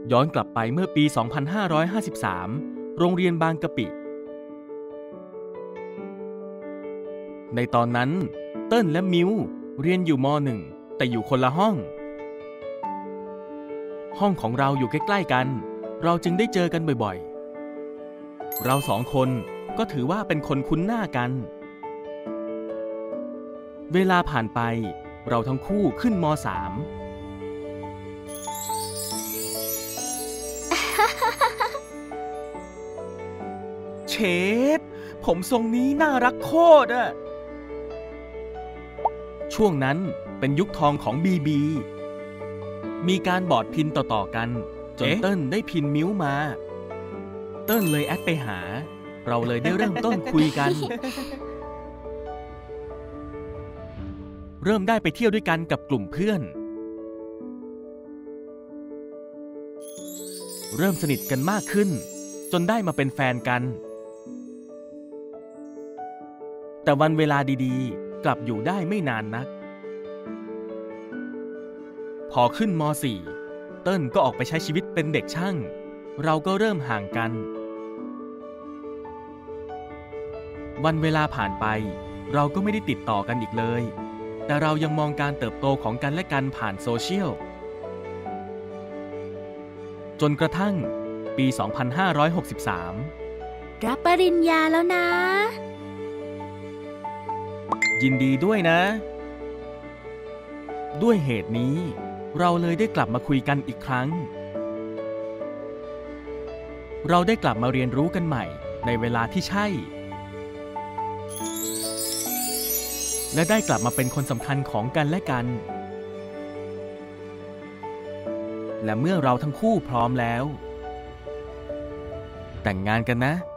ย้อนกลับไปเมื่อปี 2553 โรงเรียนบางกะปิ ในตอนนั้นเติ้ลและมิวเรียนอยู่ม.1 แต่อยู่คนละห้อง ห้องของเราอยู่ใกล้ๆกันเราจึงได้เจอกันบ่อยๆเราสองคนก็ถือว่าเป็นคนคุ้นหน้ากันเวลาผ่านไปเราทั้งคู่ขึ้นม.3 เชฟผมทรงนี้น่ารักโคตรอะช่วงนั้นเป็นยุคทองของบีบีมีการบอร์ดพินต่อๆกันจนเติ้ลได้พินมิ้วมาเติ้ลเลยแอดไปหาเราเลยได้เริ่มต้นคุยกัน เริ่มได้ไปเที่ยวด้วยกันกับกลุ่มเพื่อนเริ่มสนิทกันมากขึ้นจนได้มาเป็นแฟนกันแต่วันเวลาดีๆกลับอยู่ได้ไม่นานนักพอขึ้นม.4 เติ้ลก็ออกไปใช้ชีวิตเป็นเด็กช่างเราก็เริ่มห่างกันวันเวลาผ่านไปเราก็ไม่ได้ติดต่อกันอีกเลยแต่เรายังมองการเติบโตของกันและกันผ่านโซเชียลจนกระทั่งปี 2563 รับปริญญาแล้วนะยินดีด้วยนะด้วยเหตุนี้เราเลยได้กลับมาคุยกันอีกครั้งเราได้กลับมาเรียนรู้กันใหม่ในเวลาที่ใช่และได้กลับมาเป็นคนสำคัญของกันและกันและเมื่อเราทั้งคู่พร้อมแล้วแต่งงานกันนะ